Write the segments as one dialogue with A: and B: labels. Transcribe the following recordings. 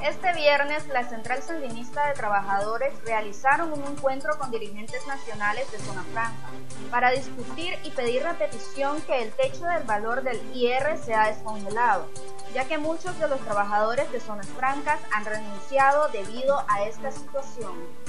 A: Este viernes, la Central Sandinista de Trabajadores realizaron un encuentro con dirigentes nacionales de Zona Franca para discutir y pedir la petición que el techo del valor del IR sea descongelado, ya que muchos de los trabajadores de Zonas Francas han renunciado debido a esta situación.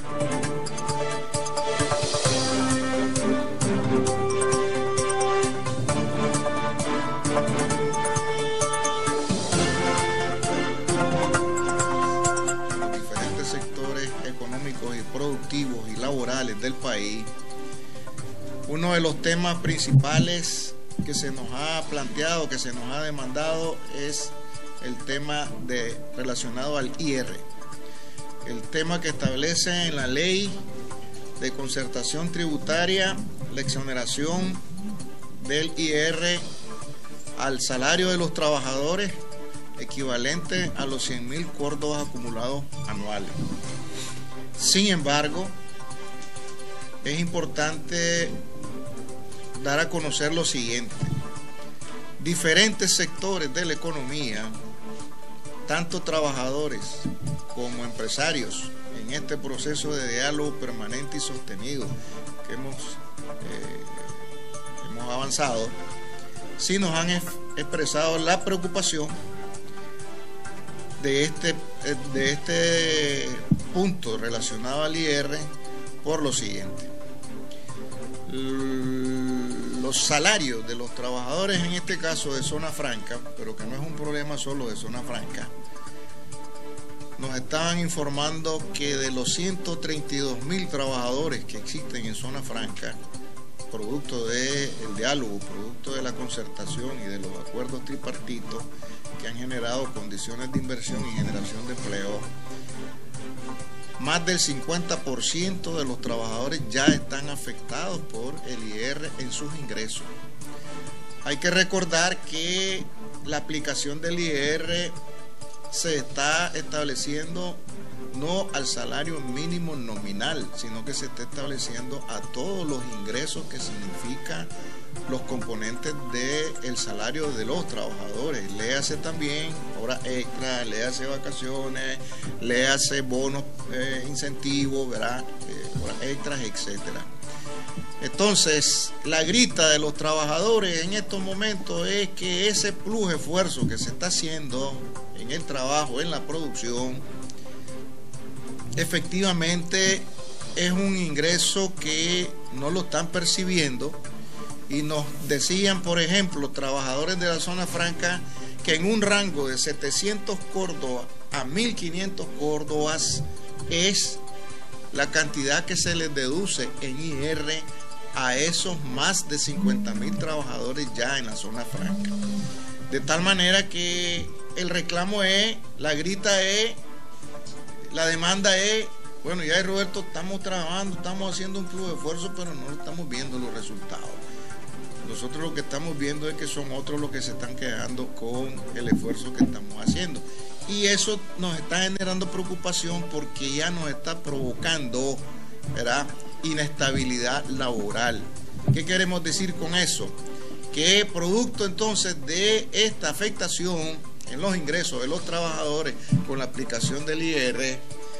B: Económicos y productivos y laborales del país, uno de los temas principales que se nos ha planteado, que se nos ha demandado, es el tema relacionado al IR, el tema que establece en la ley de concertación tributaria la exoneración del IR al salario de los trabajadores equivalente a los 100.000 córdobas acumulados anuales. Sin embargo, es importante dar a conocer lo siguiente: diferentes sectores de la economía, tanto trabajadores como empresarios, en este proceso de diálogo permanente y sostenido que hemos avanzado, sí nos han expresado la preocupación de este punto relacionado al IR por lo siguiente: los salarios de los trabajadores, en este caso de Zona Franca, pero que no es un problema solo de Zona Franca, nos estaban informando que de los 132.000 trabajadores que existen en Zona Franca, producto del diálogo, producto de la concertación y de los acuerdos tripartitos que han generado condiciones de inversión y generación de empleo, más del 50% de los trabajadores ya están afectados por el IR en sus ingresos. Hay que recordar que la aplicación del IR se está estableciendo no al salario mínimo nominal, sino que se está estableciendo a todos los ingresos que significa los componentes del salario de los trabajadores. Léase también horas extras, léase vacaciones, léase bonos, incentivos, ¿verdad? Horas extras, etcétera. Entonces, la grita de los trabajadores en estos momentos es que ese plus esfuerzo que se está haciendo en el trabajo, en la producción, efectivamente es un ingreso que no lo están percibiendo. Y nos decían, por ejemplo, trabajadores de la Zona Franca, que en un rango de 700 córdobas a 1.500 córdobas es la cantidad que se les deduce en IR a esos más de 50.000 trabajadores ya en la Zona Franca. De tal manera que el reclamo es, la grita es, la demanda es: bueno, ya Roberto, estamos trabajando, estamos haciendo un club de esfuerzo, pero no estamos viendo los resultados. Nosotros lo que estamos viendo es que son otros los que se están quedando con el esfuerzo que estamos haciendo. Y eso nos está generando preocupación porque ya nos está provocando, ¿verdad?, inestabilidad laboral. ¿Qué queremos decir con eso? Que producto entonces de esta afectación en los ingresos de los trabajadores con la aplicación del IR,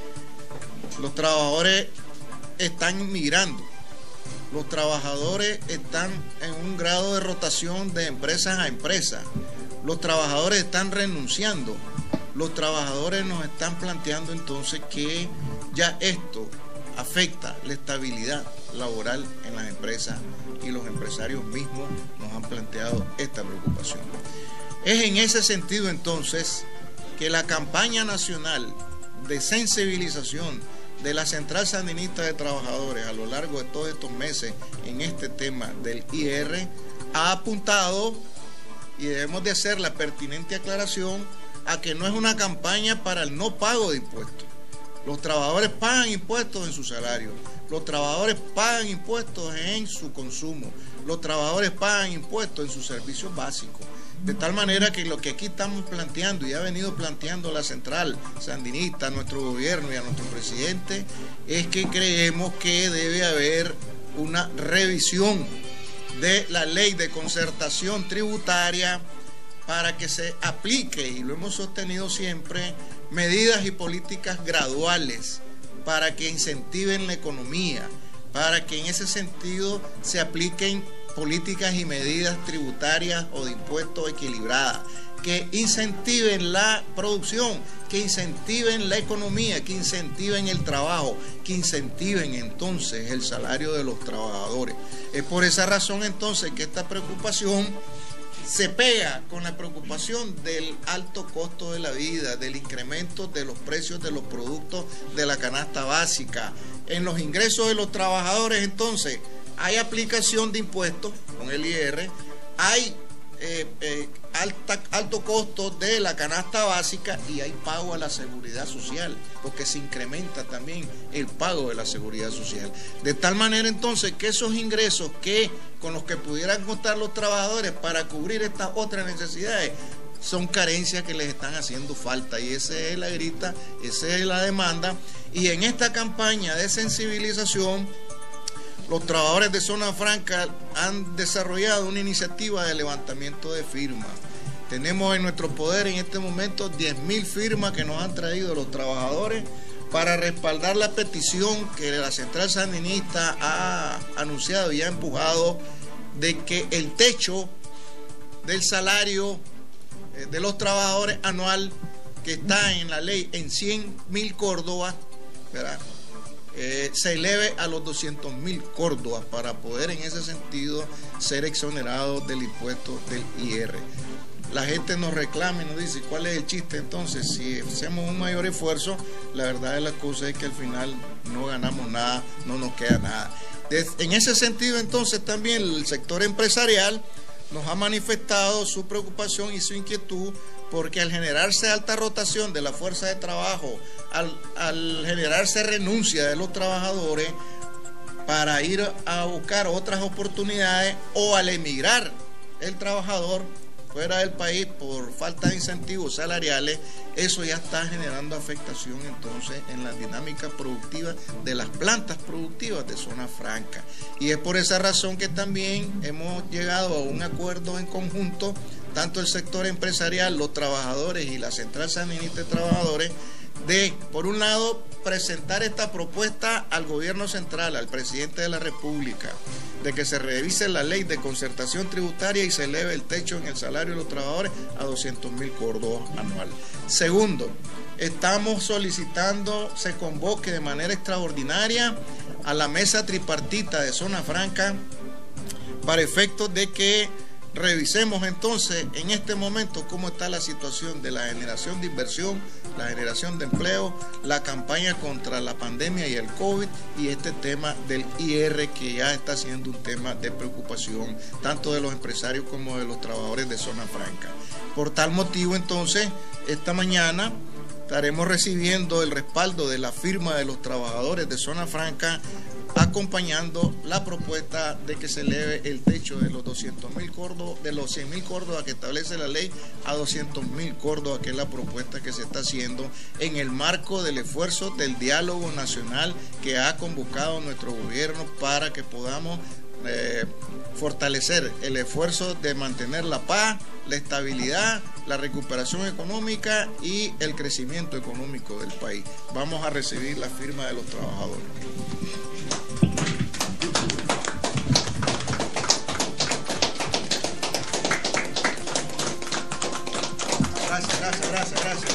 B: los trabajadores están migrando. Los trabajadores están en un grado de rotación de empresas a empresa. Los trabajadores están renunciando. Los trabajadores nos están planteando entonces que ya esto afecta la estabilidad laboral en las empresas y los empresarios mismos nos han planteado esta preocupación. Es en ese sentido entonces que la campaña nacional de sensibilización de la Central Sandinista de Trabajadores a lo largo de todos estos meses en este tema del IR ha apuntado, y debemos de hacer la pertinente aclaración, a que no es una campaña para el no pago de impuestos. Los trabajadores pagan impuestos en su salario, los trabajadores pagan impuestos en su consumo, los trabajadores pagan impuestos en sus servicios básicos. De tal manera que lo que aquí estamos planteando y ha venido planteando la Central Sandinista, a nuestro gobierno y a nuestro presidente, es que creemos que debe haber una revisión de la ley de concertación tributaria para que se aplique, y lo hemos sostenido siempre, medidas y políticas graduales para que incentiven la economía, para que en ese sentido se apliquen políticas y medidas tributarias o de impuestos equilibradas, que incentiven la producción, que incentiven la economía, que incentiven el trabajo, que incentiven entonces el salario de los trabajadores. Es por esa razón entonces que esta preocupación se pega con la preocupación del alto costo de la vida, del incremento de los precios de los productos de la canasta básica. En los ingresos de los trabajadores entonces hay aplicación de impuestos con el IR, hay alto costo de la canasta básica y hay pago a la seguridad social, porque se incrementa también el pago de la seguridad social. De tal manera entonces que esos ingresos con los que pudieran contar los trabajadores para cubrir estas otras necesidades son carencias que les están haciendo falta, y esa es la grita, esa es la demanda. Y en esta campaña de sensibilización, los trabajadores de Zona Franca han desarrollado una iniciativa de levantamiento de firmas. Tenemos en nuestro poder en este momento 10.000 firmas que nos han traído los trabajadores para respaldar la petición que la Central Sandinista ha anunciado y ha empujado de que el techo del salario de los trabajadores anual, que está en la ley en 100.000 córdobas, ¿verdad?, se eleve a los 200.000 córdobas para poder en ese sentido ser exonerados del impuesto del IR. La gente nos reclama y nos dice, ¿cuál es el chiste entonces? Si hacemos un mayor esfuerzo, la verdad de las cosas es que al final no ganamos nada, no nos queda nada. En ese sentido entonces también el sector empresarial nos ha manifestado su preocupación y su inquietud, porque al generarse alta rotación de la fuerza de trabajo, al generarse renuncia de los trabajadores para ir a buscar otras oportunidades, o al emigrar el trabajador fuera del país por falta de incentivos salariales, eso ya está generando afectación entonces en la dinámica productiva de las plantas productivas de Zona Franca. Y es por esa razón que también hemos llegado a un acuerdo en conjunto, tanto el sector empresarial, los trabajadores y la Central Sandinista de Trabajadores, de, por un lado, presentar esta propuesta al gobierno central, al presidente de la República, de que se revise la ley de concertación tributaria y se eleve el techo en el salario de los trabajadores a 200.000 córdobas anual. Segundo, estamos solicitando se convoque de manera extraordinaria a la mesa tripartita de Zona Franca para efectos de que revisemos entonces en este momento cómo está la situación de la generación de inversión, la generación de empleo, la campaña contra la pandemia y el COVID, y este tema del IR, que ya está siendo un tema de preocupación tanto de los empresarios como de los trabajadores de Zona Franca. Por tal motivo entonces, esta mañana estaremos recibiendo el respaldo de la firma de los trabajadores de Zona Franca, acompañando la propuesta de que se eleve el techo de los 200.000 córdobas, de los 100.000 córdobas que establece la ley, a 200.000 córdobas, que es la propuesta que se está haciendo en el marco del esfuerzo del diálogo nacional que ha convocado nuestro gobierno para que podamos fortalecer el esfuerzo de mantener la paz, la estabilidad, la recuperación económica y el crecimiento económico del país. Vamos a recibir la firma de los trabajadores. Gracias.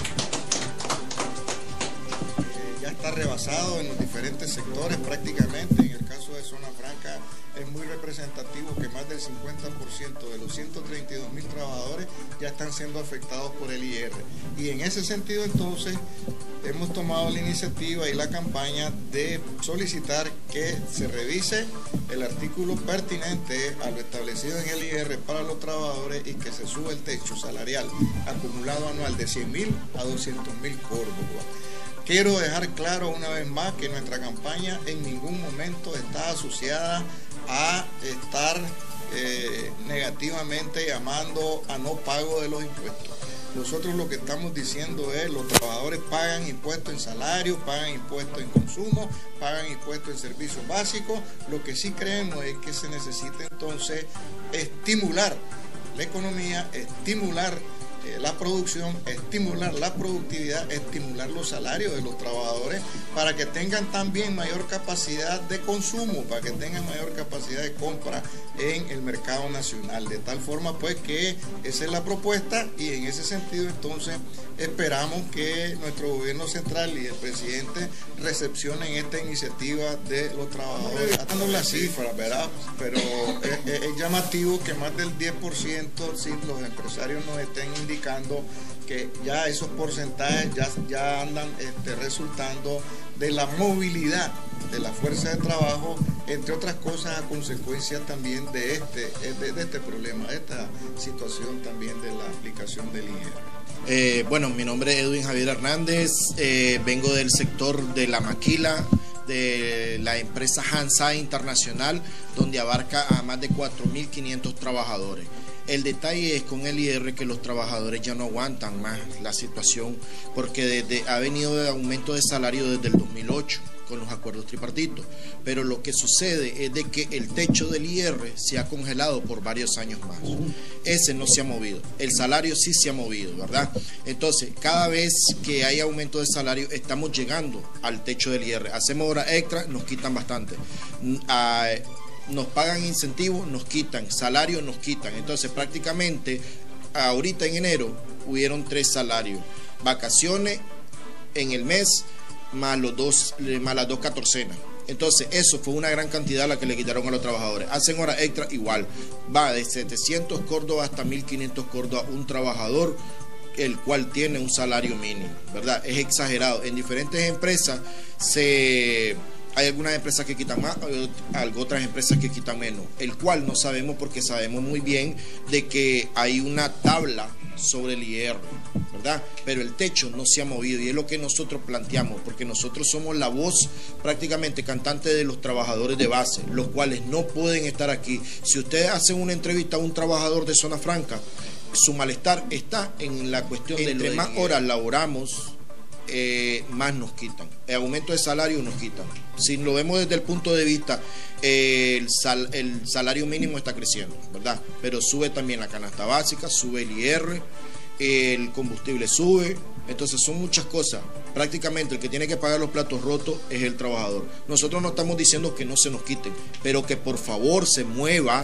B: Ya está rebasado en los diferentes sectores prácticamente. En el caso de Zona Franca es muy representativo que más del 50% de los 132.000 trabajadores ya están siendo afectados por el IR. Y en ese sentido entonces hemos tomado la iniciativa y la campaña de solicitar que se revise el artículo pertinente a lo establecido en el IR para los trabajadores y que se suba el techo salarial acumulado anual de 100.000 a 200.000 córdobas. Quiero dejar claro una vez más que nuestra campaña en ningún momento está asociada a estar negativamente llamando a no pago de los impuestos. Nosotros lo que estamos diciendo es: los trabajadores pagan impuestos en salario, pagan impuestos en consumo, pagan impuestos en servicios básicos. Lo que sí creemos es que se necesita entonces estimular la economía, estimular la producción, estimular la productividad, estimular los salarios de los trabajadores para que tengan también mayor capacidad de consumo, para que tengan mayor capacidad de compra en el mercado nacional. De tal forma pues que esa es la propuesta, y en ese sentido entonces esperamos que nuestro gobierno central y el presidente recepcionen esta iniciativa de los trabajadores. Dando las cifras, ¿verdad? Pero es llamativo que más del 10%, si los empresarios nos estén indicando que ya esos porcentajes ya andan resultando de la movilidad de la fuerza de trabajo, entre otras cosas a consecuencia también de este problema, de esta situación también de la aplicación del IR.
C: Bueno, mi nombre es Edwin Javier Hernández, vengo del sector de la maquila, de la empresa Hansai Internacional, donde abarca a más de 4.500 trabajadores. El detalle es con el IR que los trabajadores ya no aguantan más la situación, porque ha venido de aumento de salario desde el 2008 con los acuerdos tripartitos, pero lo que sucede es de que el techo del IR se ha congelado por varios años más. Ese no se ha movido, el salario sí se ha movido, ¿verdad? Entonces, cada vez que hay aumento de salario, estamos llegando al techo del IR. Hacemos horas extra, nos quitan bastante. Nos pagan incentivos, nos quitan, salario nos quitan. Entonces prácticamente ahorita en enero hubieron 3 salarios, vacaciones en el mes más las 2 catorcenas. Entonces eso fue una gran cantidad la que le quitaron a los trabajadores. Hacen horas extra igual, va de 700 córdobas hasta 1.500 córdobas un trabajador, el cual tiene un salario mínimo, ¿verdad? Es exagerado. En diferentes empresas hay algunas empresas que quitan más, hay otras empresas que quitan menos, el cual no sabemos, porque sabemos muy bien de que hay una tabla sobre el IR, ¿verdad? Pero el techo no se ha movido, y es lo que nosotros planteamos, porque nosotros somos la voz prácticamente cantante de los trabajadores de base, los cuales no pueden estar aquí. Si ustedes hacen una entrevista a un trabajador de Zona Franca, su malestar está en la cuestión de entre más horas laboramos, más nos quitan. El aumento de salario nos quitan. Si lo vemos desde el punto de vista, el salario mínimo está creciendo, ¿verdad? Pero sube también la canasta básica, sube el IR, el combustible sube. Entonces son muchas cosas. Prácticamente el que tiene que pagar los platos rotos es el trabajador. Nosotros no estamos diciendo que no se nos quiten, pero que por favor se mueva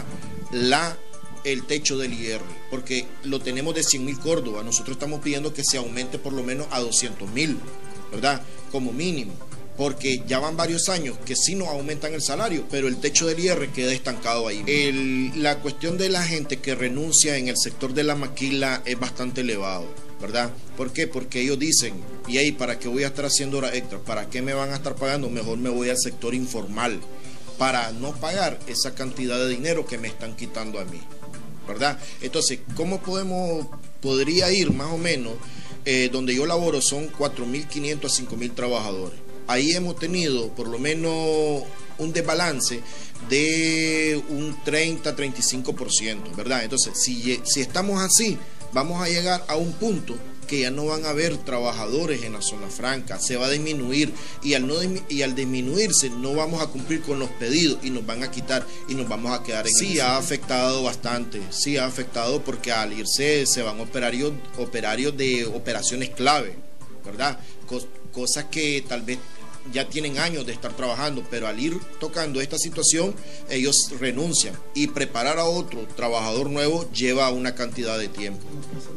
C: el techo del IR, porque lo tenemos de 100.000 córdobas. Nosotros estamos pidiendo que se aumente por lo menos a 200.000, ¿verdad? Como mínimo, porque ya van varios años que sí nos aumentan el salario, pero el techo del IR queda estancado ahí. La cuestión de la gente que renuncia en el sector de la maquila es bastante elevado, ¿verdad? ¿Por qué? Porque ellos dicen, y ahí, ¿para qué voy a estar haciendo horas extras? ¿Para qué me van a estar pagando? Mejor me voy al sector informal, para no pagar esa cantidad de dinero que me están quitando a mí, ¿verdad? Entonces, ¿cómo podría ir más o menos? Donde yo laboro son 4.500 a 5.000 trabajadores. Ahí hemos tenido por lo menos un desbalance de un 30-35%, ¿verdad? Entonces, si estamos así, vamos a llegar a un punto que ya no van a haber trabajadores en la zona franca, se va a disminuir, y al disminuirse no vamos a cumplir con los pedidos y nos van a quitar y nos vamos a quedar en el... Sí, ha afectado bastante, sí ha afectado, porque al irse se van operarios de operaciones clave, ¿verdad? Cosas que tal vez ya tienen años de estar trabajando, pero al ir tocando esta situación, ellos renuncian, y preparar a otro trabajador nuevo lleva una cantidad de tiempo.